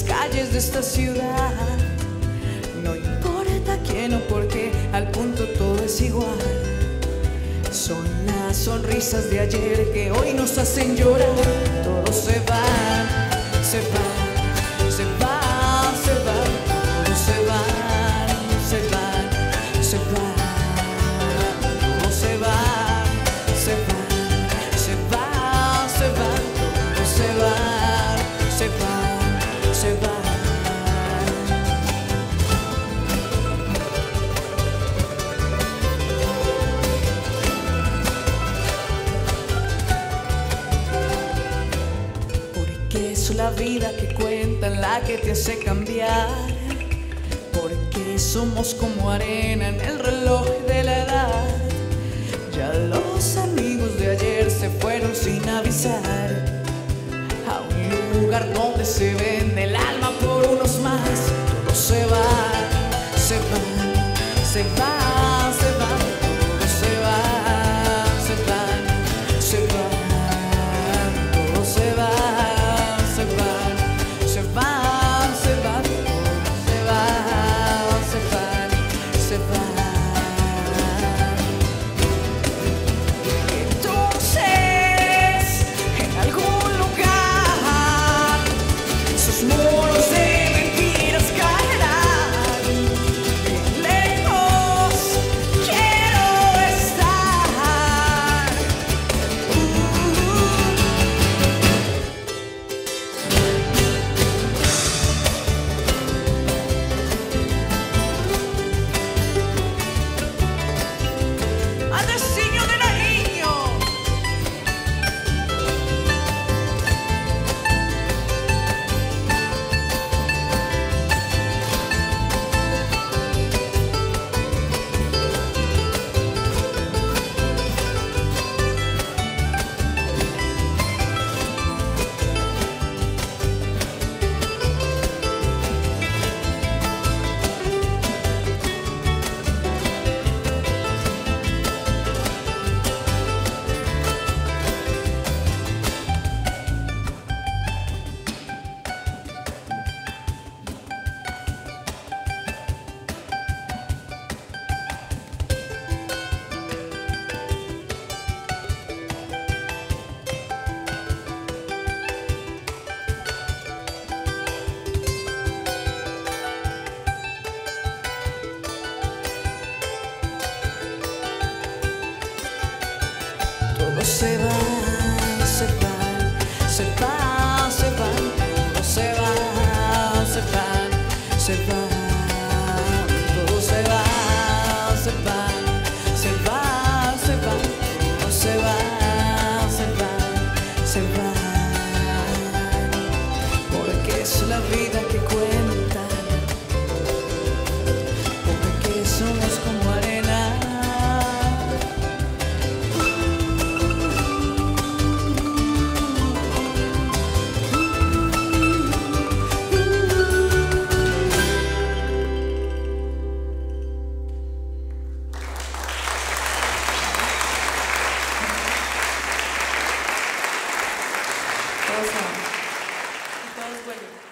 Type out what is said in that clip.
las calles de esta ciudad. No importa quién o por qué, al punto todo es igual. Son las sonrisas de ayer que hoy nos hacen llorar. Todos se van, se van, se van, se van. Todos se van, se van, se van. Todos se van, se van, se van, se van. Todos se van, se van, se van. Es la vida que cuentan la que te hace cambiar, porque somos como arena en el reloj de la edad. Ya los amigos de ayer se fueron sin avisar a un lugar donde se vende el alma por unos más. Todos se van, se van, se van, se van. Todos se van, se van, se van. Todos se van. Se van, se van, se van, se van, se van, se van. Entonces, en algún lugar, sus muros de mentiras caerán. Bien lejos quiero estar. Andresinho de Nariño. Todos se van, se van, se van, se van. Todos se van, se van, se van. Todos se van, se van, se van, se van. Todos se van, se van, se van. Porque es la vida que cuentan, porque somos como arena. Todos vuelven.